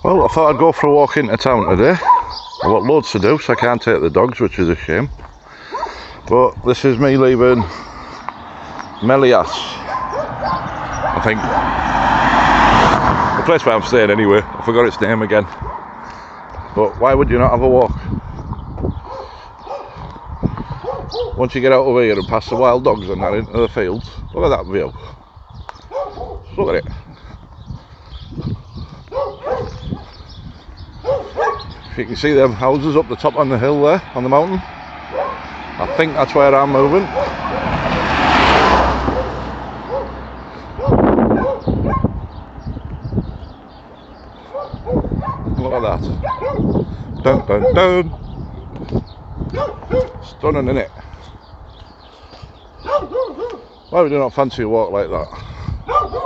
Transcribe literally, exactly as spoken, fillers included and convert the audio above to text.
Well, I thought I'd go for a walk into town today. I've got loads to do, so I can't take the dogs, which is a shame. But this is me leaving Melias, I think. The place where I'm staying anyway. I forgot its name again. But why would you not have a walk? Once you get out over here and past the wild dogs and that into the fields, look at that view. Look at it. If you can see them houses up the top on the hill there, on the mountain, I think that's where I'm moving. Look at that. Dun dun dun. Stunning, innit? Why would you not fancy a walk like that?